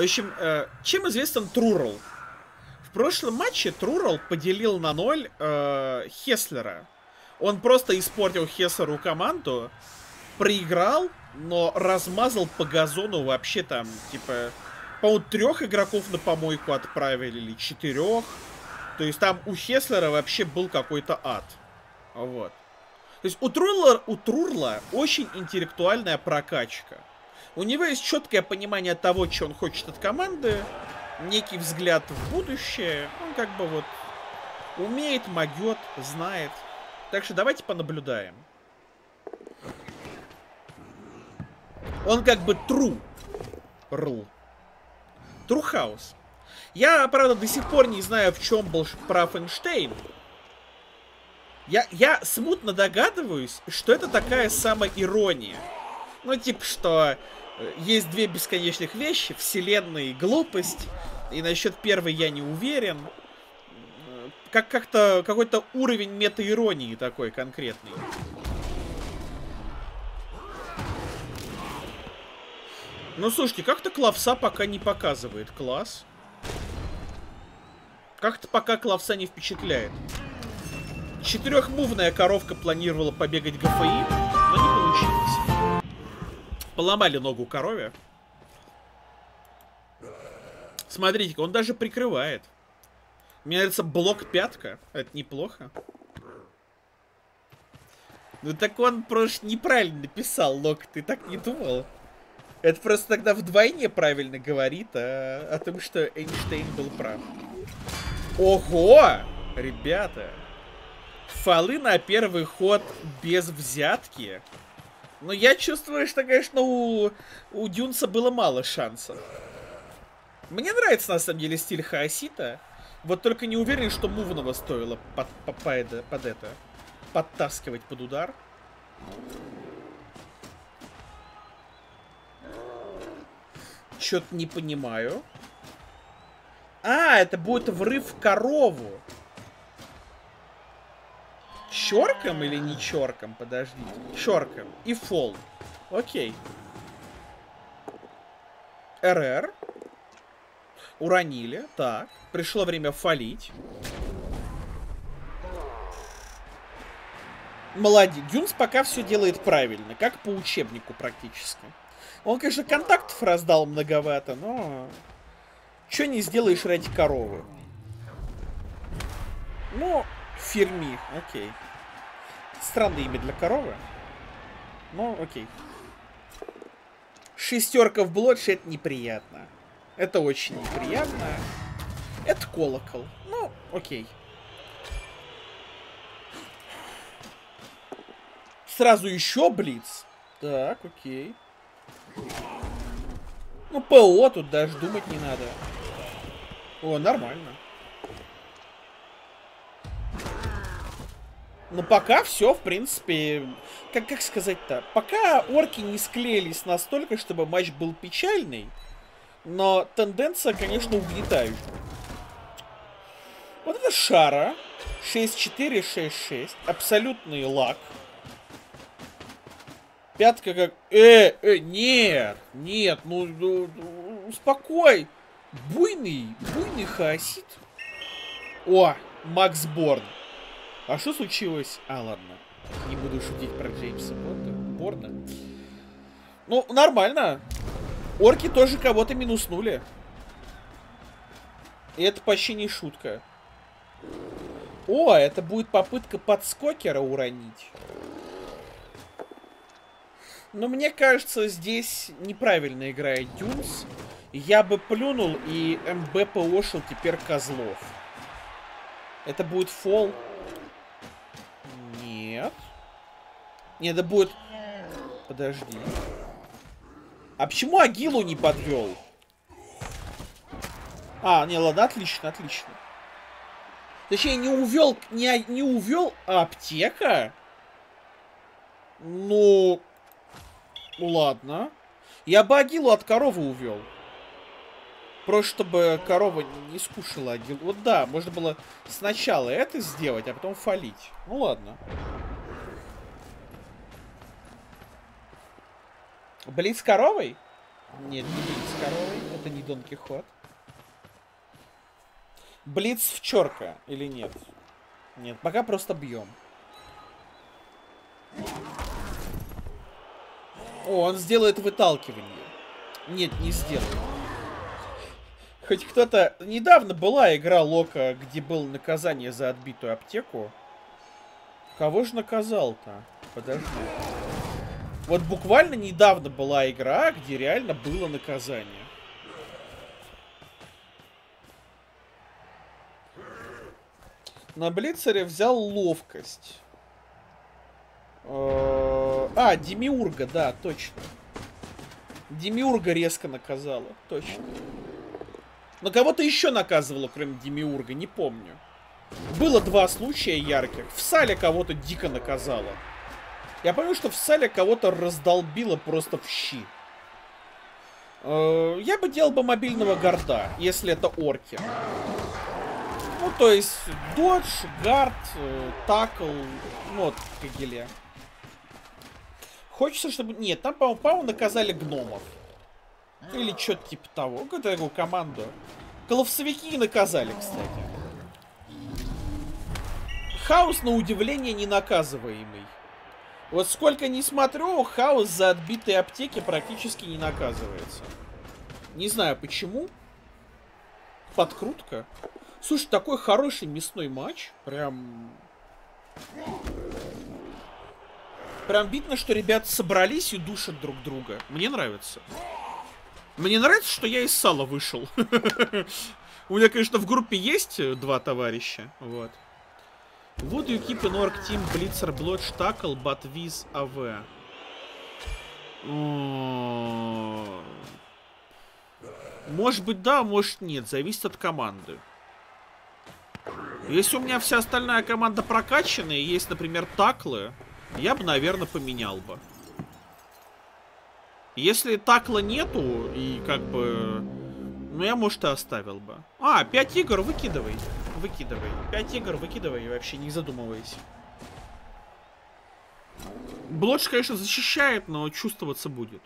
В общем, чем известен Трурл? В прошлом матче Трурл поделил на 0 Хеслера. Он просто испортил Хеслеру команду, проиграл, но размазал по газону вообще там, типа, по-моему, 3 игроков на помойку отправили, или 4. То есть там у Хеслера вообще был какой-то ад. Вот. То есть у Трурла очень интеллектуальная прокачка. У него есть четкое понимание того, что он хочет от команды, некий взгляд в будущее. Он как бы вот умеет, могет, знает. Так что давайте понаблюдаем. Он как бы true. True House. Я, правда, до сих пор не знаю, в чем был прав Эйнштейн. Я смутно догадываюсь, что это такая самоирония. Ну, типа, что есть две бесконечных вещи: вселенная и глупость. И насчет первой я не уверен. Как-то какой-то уровень метаиронии такой конкретный. Ну, слушайте, как-то Клавса пока не показывает класс. Как-то пока Клавса не впечатляет. 4-мувная коровка планировала побегать ГФИ, но не получилось. Поломали ногу корове. Смотрите-ка, он даже прикрывает. Мне нравится блок пятка. Это неплохо. Ну так он просто неправильно написал, Лок. Ты так не думал? Это просто тогда вдвойне правильно говорит о том, что Эйнштейн был прав. Ого! Ребята. Фолы на первый ход без взятки. Но я чувствую, что, конечно, у Дюнса было мало шансов. Мне нравится, на самом деле, стиль Хаосита. Вот только не уверен, что мувного стоило подтаскивать под удар. Чё-то не понимаю. А, это будет врыв в корову. Чёрком или не чёрком? Подождите. Чёрком. И фол. Окей. РР. Уронили. Так. Пришло время фолить. Молодец. Дюнс пока все делает правильно. Как по учебнику практически. Он, конечно, контактов раздал многовато, но... Чё не сделаешь ради коровы? Ну, Ферми, окей. Странное имя для коровы. Ну, окей. 6 в блодше — это неприятно. Это очень неприятно. Это колокол. Ну, окей. Сразу еще блиц. Так, окей. Ну, ПО тут даже думать не надо. О, нормально. Ну, пока все, в принципе... Как сказать-то? Пока орки не склеились настолько, чтобы матч был печальный. Но тенденция, конечно, угнетающая. Вот это Шара. 6-4, 6-6. Абсолютный лак. Пятка как... Нет, нет, ну успокой. Буйный хаосит. О, Макс Борн. А что случилось? А, ладно. Не буду шутить про Джеймса Борна. Ну, нормально. Орки тоже кого-то минуснули. И это почти не шутка. О, это будет попытка подскокера уронить. Но мне кажется, здесь неправильно играет Дюнс. Я бы плюнул и МБ ПОшил теперь Козлов. Это будет фол. Нет. Нет, это будет... Подожди. А почему Агилу не подвел? А, не, ладно, отлично, отлично. Точнее, не увел аптека. Ну, ладно. Я бы Агилу от коровы увел. Просто чтобы корова не скушала Агилу. Вот да, можно было сначала это сделать, а потом фалить. Ну ладно. Блин, с коровой? Нет, не Блиц с коровой. Это не Дон Кихот. Блиц в черка или нет? Нет, пока просто бьем. О, он сделает выталкивание. Нет, не сделает. Хоть кто-то... Недавно была игра Лока, где было наказание за отбитую аптеку. Кого же наказал-то? Подожди. Вот буквально недавно была игра, где реально было наказание. На Блицере взял ловкость. А, Демиурга, да, точно. Демиурга резко наказала, точно. Но кого-то еще наказывала, кроме Демиурга, не помню. Было два случая ярких. В Сале кого-то дико наказала. Я помню, что в Сале кого-то раздолбило просто в щи. Я бы делал бы мобильного гарда, если это орки. Ну, то есть, додж, гард, такл, ну, вот, Кагеле. Хочется, чтобы... Нет, там, по-моему, наказали гномов. Или что-то типа того. Какую-то такую команду. Коловцевики наказали, кстати. Хаос, на удивление, не наказываемый. Вот сколько не смотрю, Хаос за отбитые аптеки практически не наказывается. Не знаю почему. Подкрутка. Слушай, такой хороший мясной матч. Прям видно, что ребята собрались и душат друг друга. Мне нравится. Мне нравится, что я из сала вышел. У меня, конечно, в группе есть два товарища. Вот. Would you keep an orc team Blitzer Blotch Tackle but with AV? Может быть да, может нет. Зависит от команды. Если у меня вся остальная команда прокачанная, и есть, например, таклы, я бы, наверное, поменял бы. Если такла нету, и как бы... Ну, я, может, и оставил бы. 5 игр выкидывай. Выкидывай. 5 игр выкидывай, вообще не задумывайся. Блотч, конечно, защищает, но чувствоваться будет.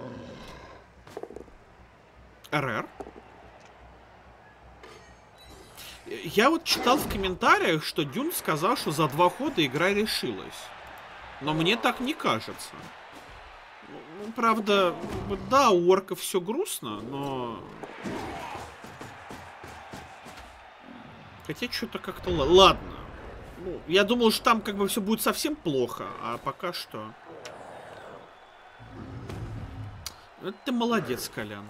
РР? Я вот читал в комментариях, что Дюн сказал, что за 2 хода игра решилась. Но мне так не кажется. Ну, правда, да, у орков все грустно, но... Хотя что-то как-то... Ладно. Ну, я думал, что там как бы все будет совсем плохо, а пока что... Это ты молодец, Колян.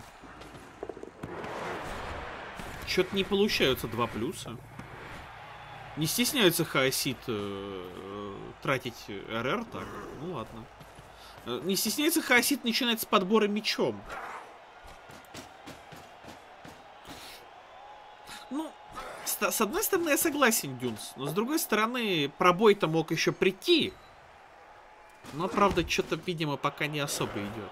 Что-то не получаются 2 плюса. Не стесняются хаосит тратить РР так? Ну ладно. Не стесняется хаосит начинать с подбора мечом. Ну, с одной стороны я согласен, Дюнс. Но с другой стороны, пробой-то мог еще прийти. Но, правда, что-то, видимо, пока не особо идет.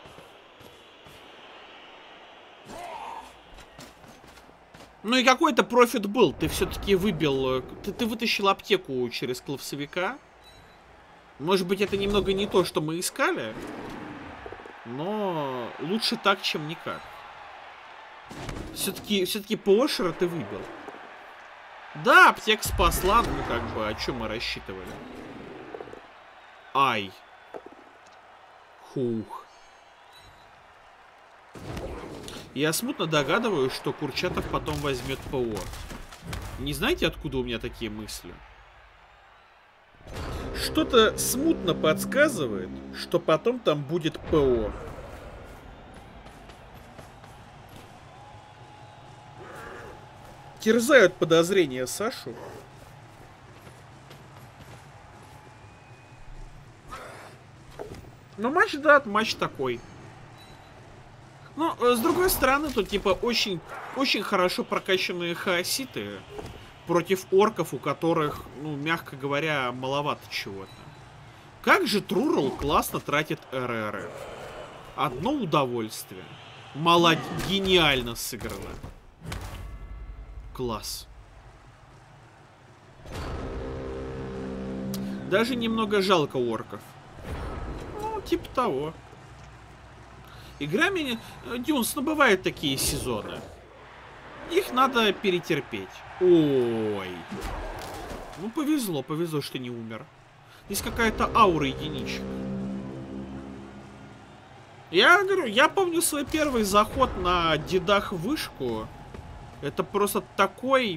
Ну и какой-то профит был. Ты все-таки выбил... Ты вытащил аптеку через клавсовика. Может быть, это немного не то, что мы искали. Но лучше так, чем никак. Все-таки ПОшера ты выбил. Да, аптека спасла. Ну как бы, о чем мы рассчитывали? Ай. Хух. Я смутно догадываюсь, что Курчатов потом возьмет ПО. Не знаете, откуда у меня такие мысли? Что-то смутно подсказывает, что потом там будет ПО. Терзают подозрения Сашу. Но матч, да, матч такой. Но, с другой стороны, тут, типа, очень хорошо прокачанные хаоситы против орков, у которых, ну, мягко говоря, маловато чего-то. Как же Трурл классно тратит РР. Одно удовольствие. Молодец, гениально сыграно. Класс. Даже немного жалко орков. Ну, типа того. Игра меня... Дюнс, ну бывают такие сезоны. Их надо перетерпеть. Ой. Ну повезло, что не умер. Здесь какая-то аура единичек. Я говорю, я помню свой первый заход на дедах в вышку. Это просто такое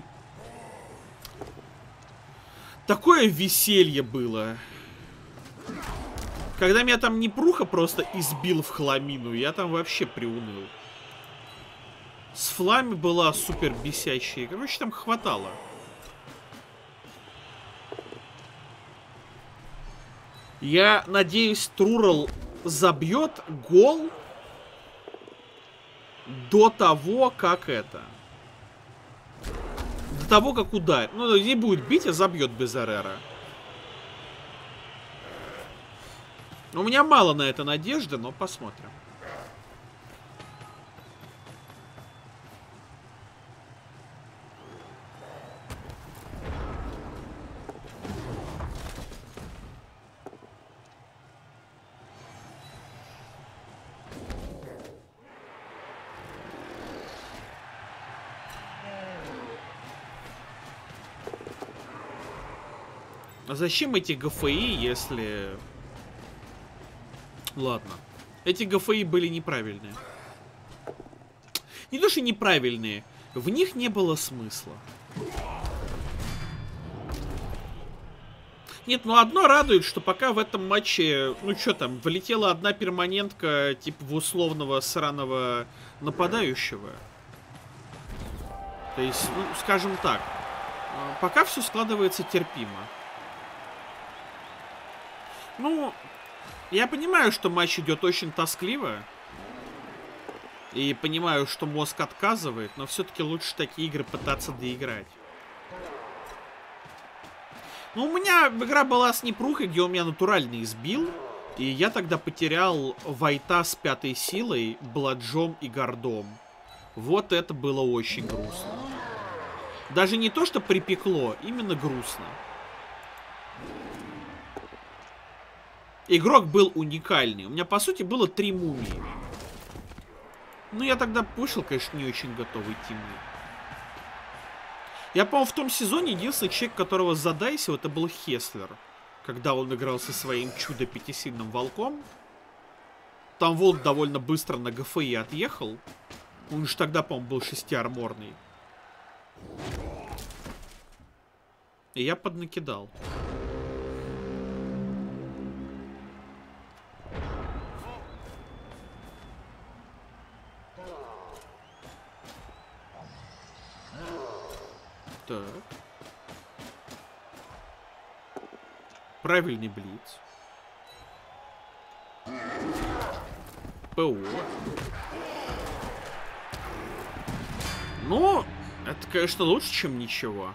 веселье было. Когда меня там Непруха просто избил в хламину, я там вообще приуныл. С Флами была супер бесящая. Короче, там хватало. Я надеюсь, Трурл забьет гол до того, как это. До того, как ударит. Ну, не будет бить, а забьет без РРа. У меня мало на это надежды, но посмотрим. А зачем эти ГФИ, если... Ладно. Эти ГФИ были неправильные. Не то, что неправильные. В них не было смысла. Нет, ну одно радует, что пока в этом матче... Ну что там, влетела одна перманентка, типа в условного сраного нападающего. То есть, ну, скажем так. Пока все складывается терпимо. Ну, я понимаю, что матч идет очень тоскливо. И понимаю, что мозг отказывает, но все-таки лучше такие игры пытаться доиграть. Ну, у меня игра была с Непрухой, где он меня натурально избил. И я тогда потерял Вайта с 5-й силой, Бладжом и Гордом. Вот это было очень грустно. Даже не то, что припекло, именно грустно. Игрок был уникальный. У меня, по сути, было 3 мумии. Ну, я тогда вышел, конечно, не очень готовый тиммейт. Я, по-моему, в том сезоне единственный человек, которого задайсил, это был Хеслер. Когда он играл со своим чудо-пятисильным волком. Там волк довольно быстро на ГФИ отъехал. Он же тогда, по-моему, был 6-арморный. И я поднакидал. Так. Правильный блиц. ПО. Ну, это, конечно, лучше, чем ничего.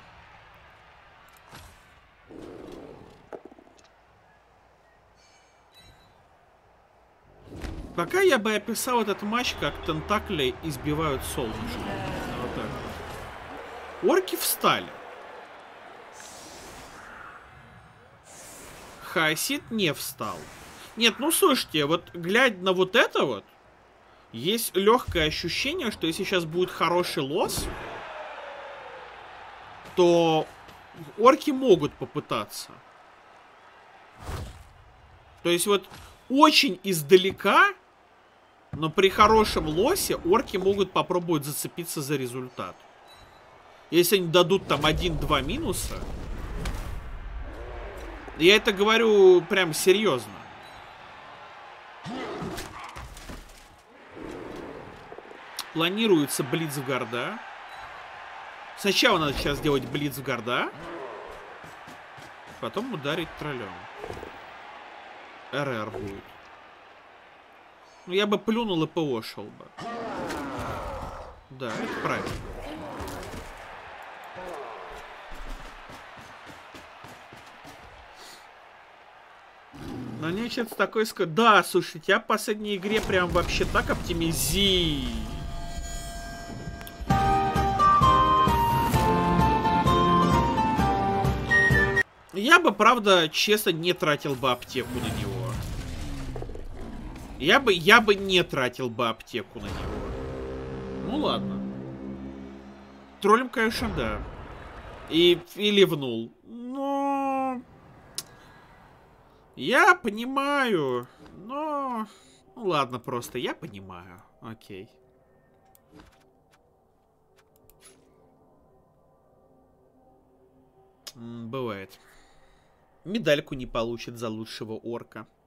Пока я бы описал этот матч, как тентакли избивают солнышко. Вот так. Орки встали. Хаосит не встал. Нет, ну слушайте, вот глядя на вот это вот, есть легкое ощущение, что если сейчас будет хороший лосс, то орки могут попытаться. То есть вот очень издалека, но при хорошем лоссе орки могут попробовать зацепиться за результат. Если они дадут там 1-2 минуса. Я это говорю прям серьезно. Планируется блиц в Горда. Сначала надо сейчас сделать блиц в Горда. Потом ударить троллем. РР будет. Ну, я бы плюнул и ПО шел бы. Да, это правильно. Но мне что-то такое сказать. Да, слушай, я в последней игре прям вообще так оптимизи. Я бы, правда, честно, не тратил бы аптеку на него. Я бы не тратил бы аптеку на него. Ну ладно. Троллем, конечно, да. И ливнул. Но... Я понимаю. Но... Ну ладно, просто я понимаю. Окей. Бывает. Медальку не получит за лучшего орка.